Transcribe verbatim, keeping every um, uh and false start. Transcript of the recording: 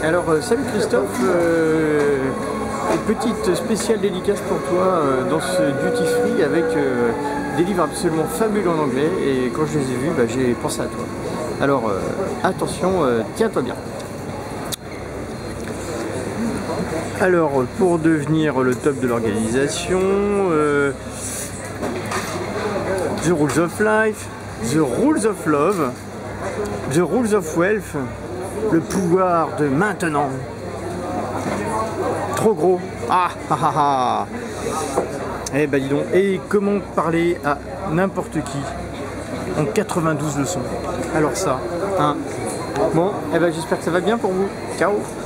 Alors, euh, salut Christophe, euh, une petite spéciale dédicace pour toi euh, dans ce duty free avec euh, des livres absolument fabuleux en anglais, et quand je les ai vus, bah, j'ai pensé à toi. Alors, euh, attention, euh, tiens-toi bien. Alors, pour devenir le top de l'organisation, euh, The Rules of Life, The Rules of Love, The Rules of Wealth, le pouvoir de maintenant. Trop gros. Ah ah ah ah. Eh ben dis donc. Et comment parler à n'importe qui en quatre-vingt-douze leçons. Alors ça, hein. Bon, eh ben j'espère que ça va bien pour vous. Ciao.